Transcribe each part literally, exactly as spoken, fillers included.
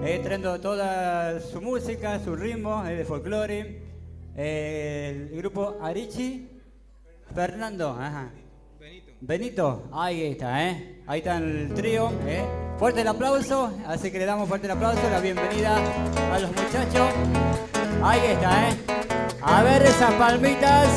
eh, trayendo toda su música, su ritmo eh, de folclore. Eh, el grupo Arichi, Fernando, ajá. Benito. Benito, ahí está, ¿eh? Ahí está el trío, ¿eh? Fuerte el aplauso, así que le damos fuerte el aplauso, la bienvenida a los muchachos. Ahí está, ¿eh? A ver esas palmitas.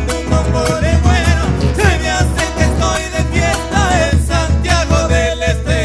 Estoy de fiesta en Santiago del Este.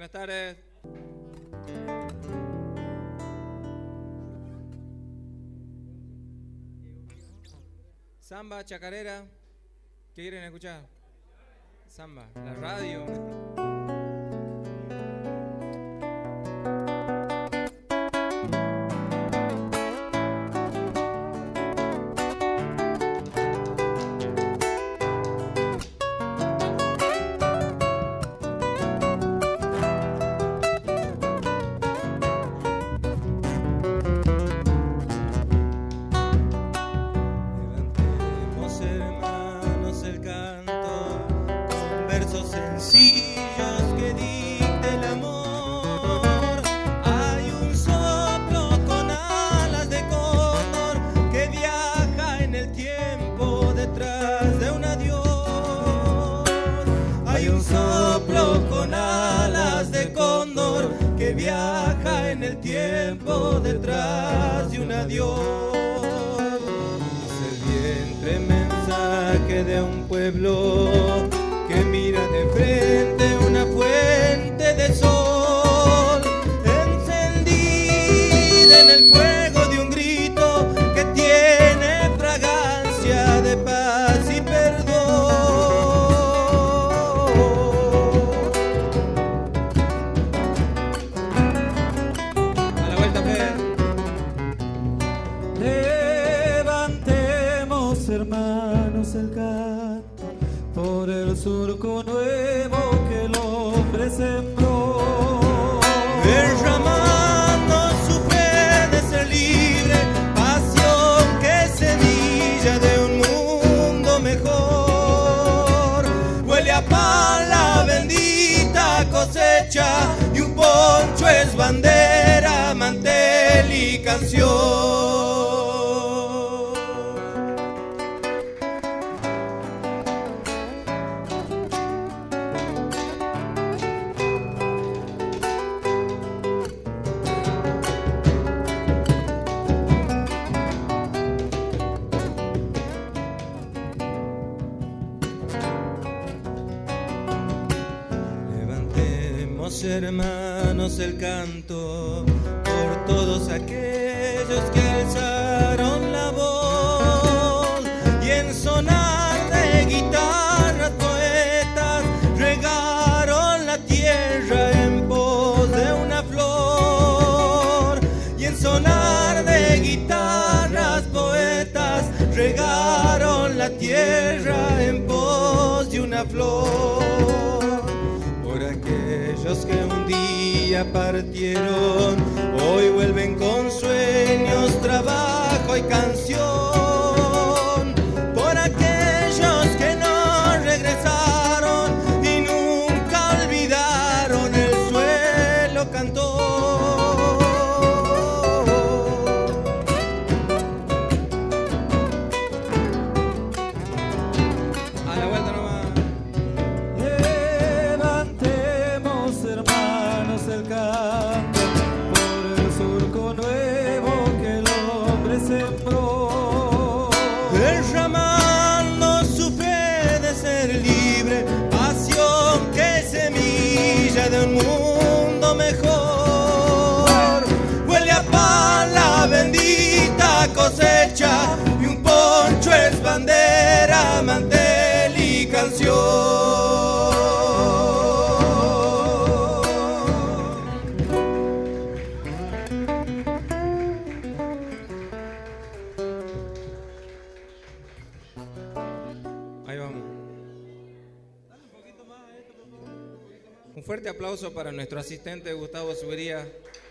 Buenas tardes. Samba, chacarera. ¿Qué quieren escuchar? Samba, la radio. Viaja en el tiempo detrás de un adiós. Es el vientre mensaje de un pueblo que mira de frente una fuente de sol, encendida en el fuego de un grito que tiene fragancia de paz y perdón. Hermanos el canto por el surco nuevo que el hombre sembró, derramando su fe de ser libre, pasión que es semilla de un mundo mejor. Huele a pan la bendita cosecha y un poncho es bandera, mantel y canción. Hermanos el canto por todos aquellos que alzaron la voz y en sonar de guitarras poetas regaron la tierra en pos de una flor. Y en sonar de guitarras poetas regaron la tierra en pos de una flor. Aquellos que un día partieron, hoy vuelven con sueños, trabajo y canción. Por aquellos que no regresaron y nunca olvidaron el suelo cantó. A la vuelta nomás. El canto por el surco nuevo que el hombre sembró, derramando su fe de ser libre, pasión que es semilla de un mundo mejor. Huele a pan la bendita cosecha y un poncho es bandera, mantel y canción. Un fuerte aplauso para nuestro asistente Gustavo Subería.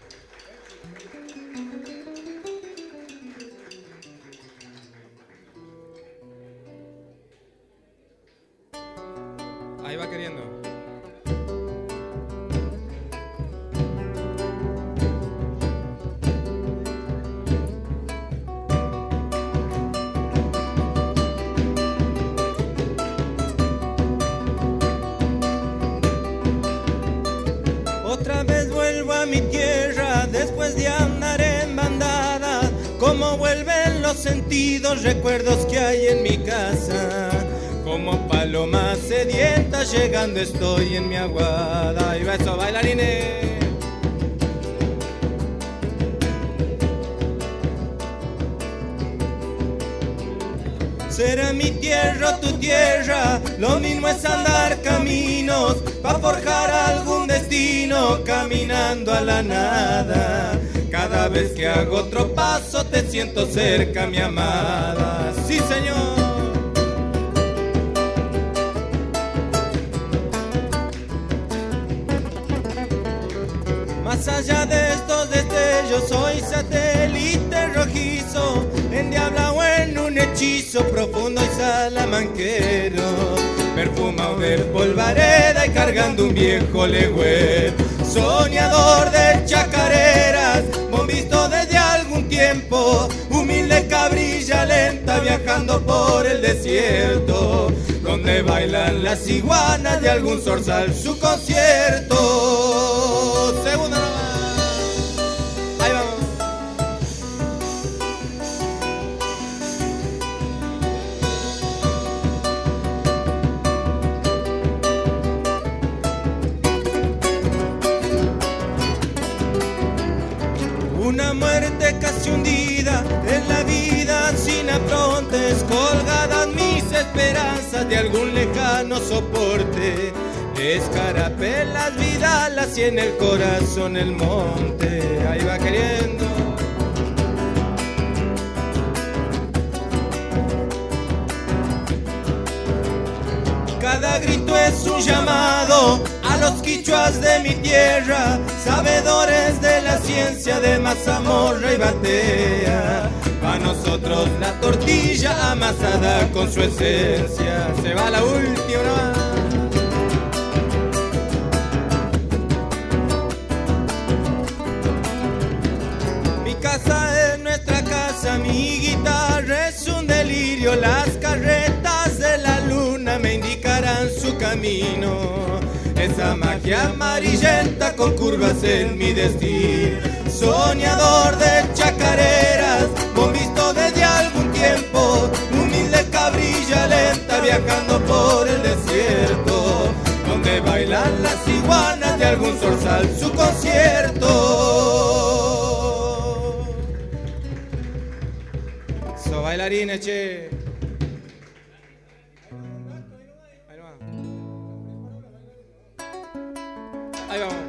Ahí va queriendo. Otra vez vuelvo a mi tierra después de andar en bandada. Como vuelven los sentidos, recuerdos que hay en mi casa. Como paloma sedienta llegando estoy en mi aguada. Y besos, bailarines. Será mi tierra o tu tierra, lo mismo es andar caminos, pa' forjar algún destino, caminando a la nada. Cada vez que hago otro paso te siento cerca, mi amada. Sí, señor. Más allá de estos destellos soy satélite rojizo, endiablado en un hechizo profundo y salamanquero, perfumado de polvareda y cargando un viejo legüero, soñador de chacareras, visto desde algún tiempo, humilde cabrilla lenta viajando por el desierto, donde bailan las iguanas de algún zorzal su concierto. Segunda nomás. Ahí vamos. Una muerte casi hundida en la vida sin aprontes, colgadas mis esperanzas de algún lejano soporte, escarapelas, vidalas y en el corazón el monte. Ahí va queriendo. Cada grito es un llamado a los quichuas de mi tierra, sabedores de la ciencia de mazamorra y batea. A nosotros la tortilla amasada con su esencia. Se va la última nomás. Mi casa es nuestra casa, mi guitarra es un delirio, las carretas de la luna me indicarán su camino. Esa magia amarillenta con curvas en mi destino, soñador de chacareras, con visto desde algún tiempo, humilde cabrilla lenta viajando por el desierto, donde bailan las iguanas de algún zorzal su concierto. So bailarines, che. Ahí vamos.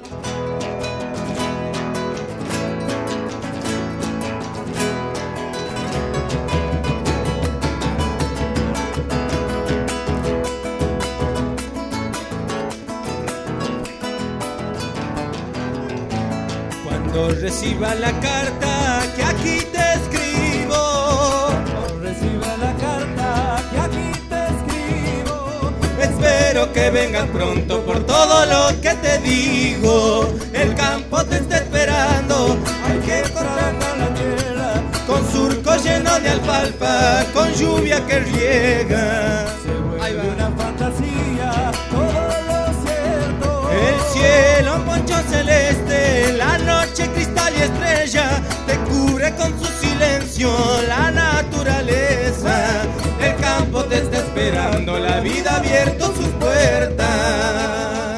Cuando reciba la carta que aquí te escribo, cuando reciba la carta que aquí te escribo, espero que vengas pronto por todo lo que te digo. El campo te está esperando, hay que encontrar con la tierra, con surco lleno de alfalfa, con lluvia que riega. Se vuelve una fantasía, todo lo cierto. El cielo, un poncho celeste, la noche cristal y estrella, te cubre con su silencio la naturaleza. El campo te está esperando, la vida ha abierto sus puertas.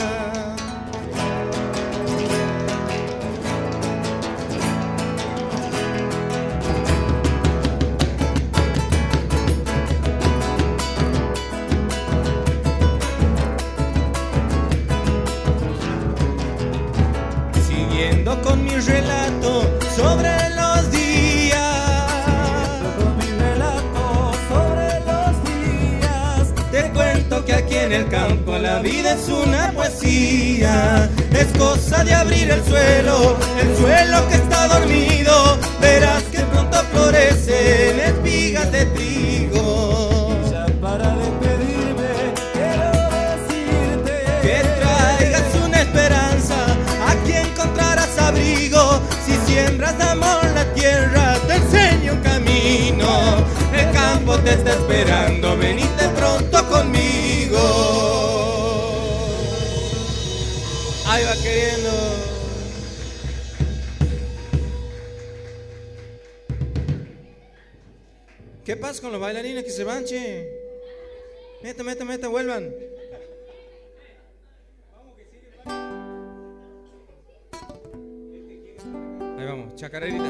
Siguiendo con mi relato sobre los días, con mi relato sobre los días, te cuento que aquí en el campo la vida es una poesía. Es cosa de abrir el suelo, el suelo que está dormido, verás que pronto florecen espigas de trigo. Ya para despedirme quiero decirte que traigas una esperanza, aquí encontrarás abrigo. Si siembras amor la tierra te enseño un camino. El campo te está esperando, venite pronto conmigo. Ahí va queriendo. ¿Qué pasa con los bailarines que se van, che? Meta, meta, meta, vuelvan. Ahí vamos, chacarerita.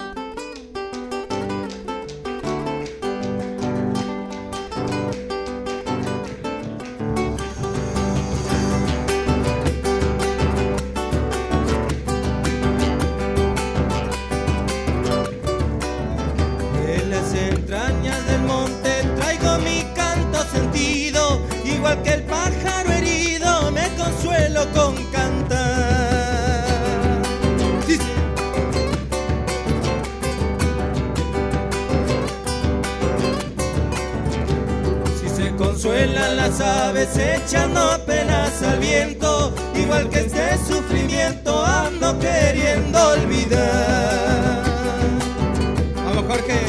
Igual que el pájaro herido, me consuelo con cantar. Sí, sí. Si se consuelan las aves echando penas al viento, igual que este sufrimiento ando queriendo olvidar. Vamos, Jorge.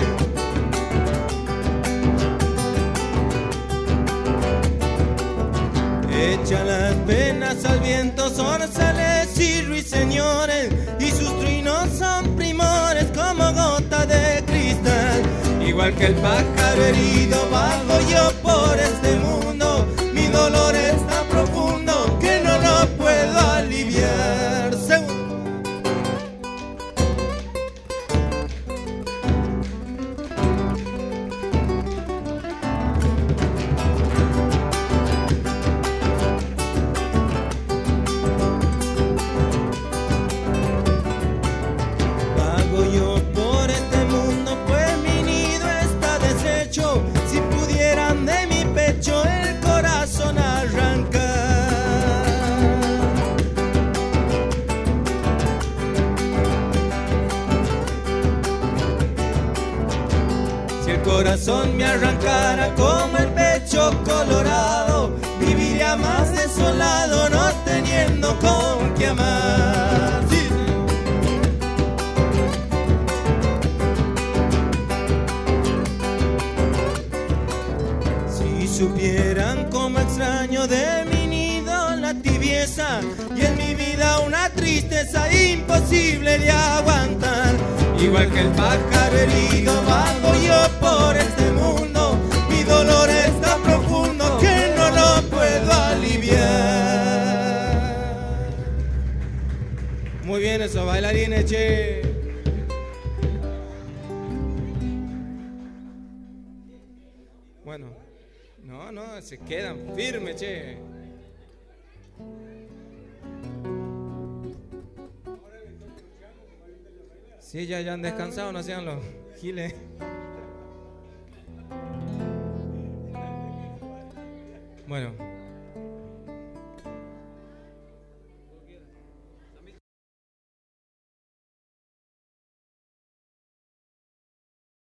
Echa las penas al viento, zorzales y ruiseñores, y sus trinos son primores como gota de cristal. Igual que el pájaro herido, vago yo por este mundo, mi dolor es tan profundo que no lo puedo aliviar. Segundo. Corazón me arrancara como el pecho colorado, viviría más desolado no teniendo con qué amar. Sí. Si supieran cómo extraño de mi nido la tibieza y en mi vida una tristeza imposible de aguantar. Igual que el pájaro herido, vago yo por este mundo, mi dolor es tan profundo que no lo puedo aliviar. Muy bien eso, bailarines, che. Bueno, no, no, se quedan firmes, che. Sí, ya, ya han descansado, no sean los giles. Bueno.